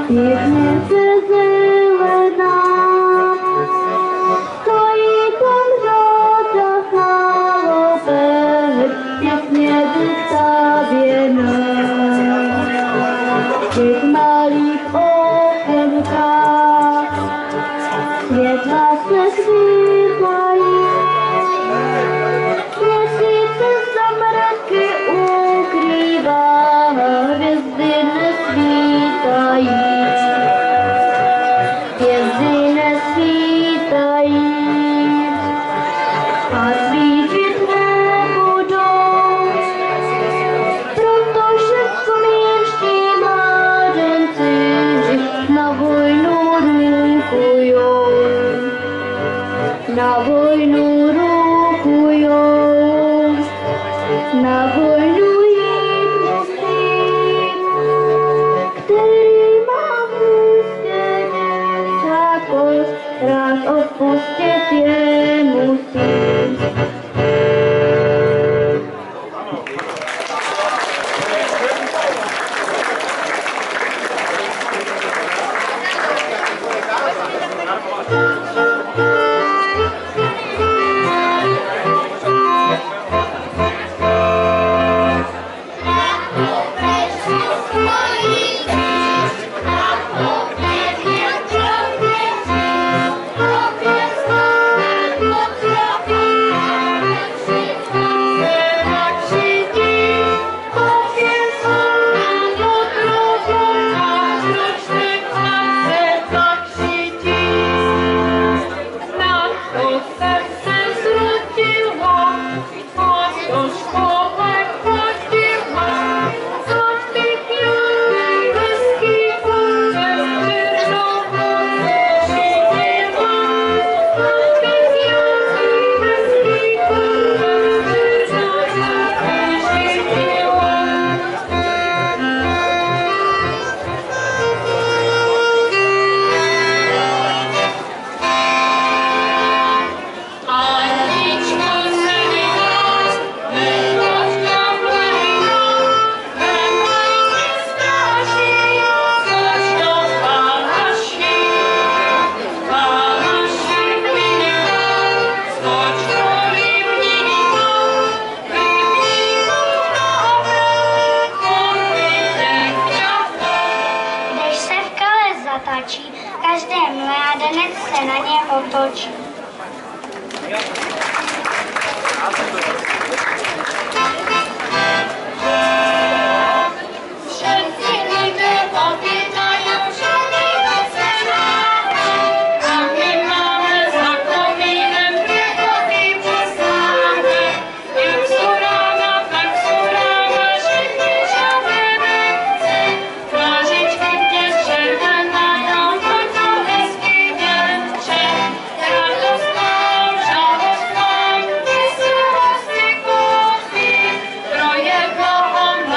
Piwnicy zelená, stoi tam żołta chałupek, pięknie wystawiona. W tych małych okienkach świat lasek wydaje. Miesięcy zamrażki ukrywa, gwiazdy nie świtają. Gwiazdy nie świtają, a świecić nie budzą. Prosto się mężczyźni młodzieńcy na wojnę rukują. Na wojnę rukują. Na wojnę jedno wstyd, który ma pustynię czakos, raz odpuścić je musi. Každý mládenec se na ně otočí. Pro jednoho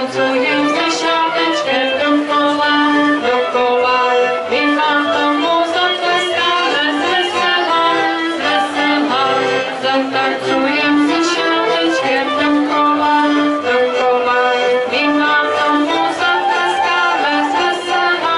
Tancujem s dešátečkem dokola, my vám tomu zatleskáme z vesela. Zatancujem s dešátečkem dokola, my vám tomu zatleskáme z vesela.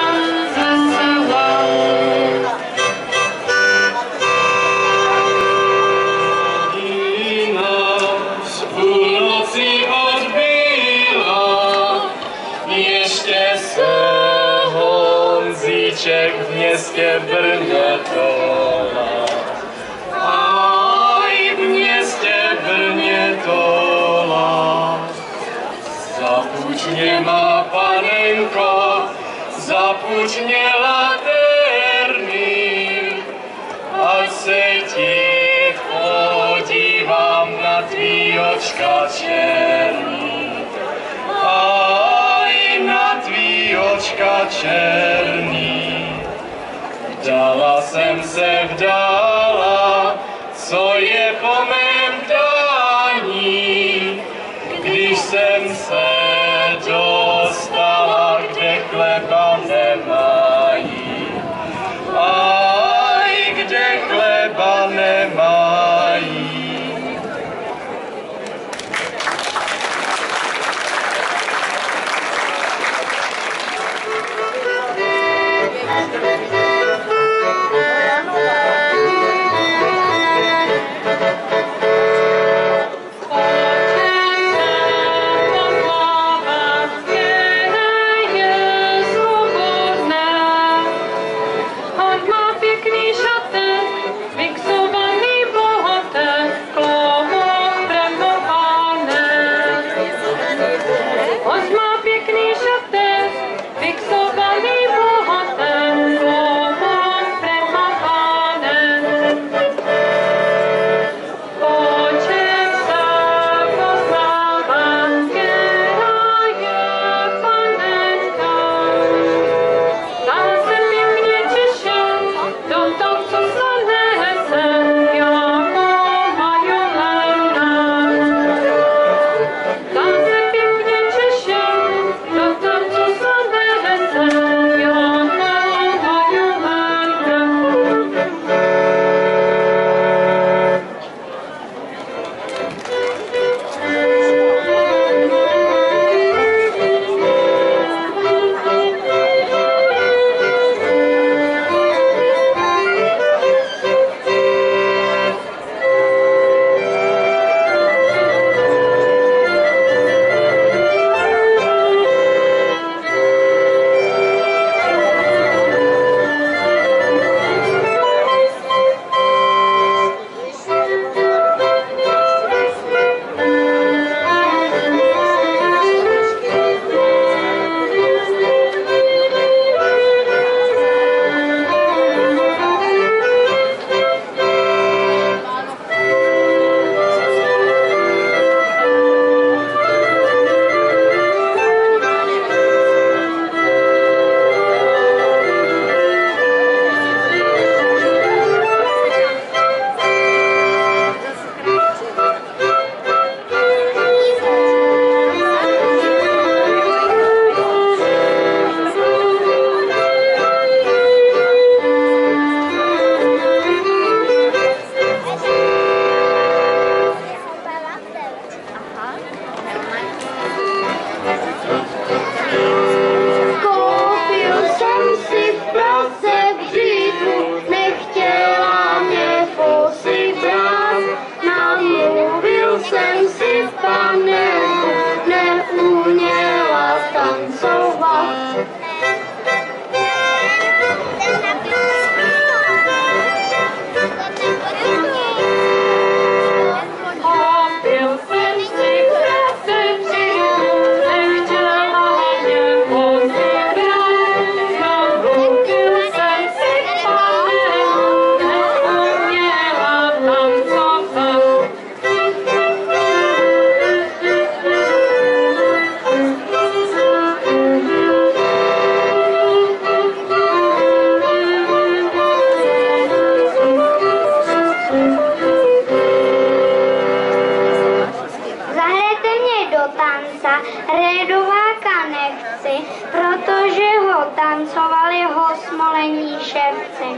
Z půlnoci odbila, ještě se Honzíček v městě Brně tola. Aj v městě Brně tola. Zapuď mě má panenko, zapuď mě laterny, ať se ti podívám na tvý očka černý. Aj na tvý očka černý. Vdala jsem se vdala, co je po mém dání, když jsem se dostala, kde chleba nemají. Aj kde chleba nemají. tanca redováka nechci, protože ho tancovali hosmolení ševci.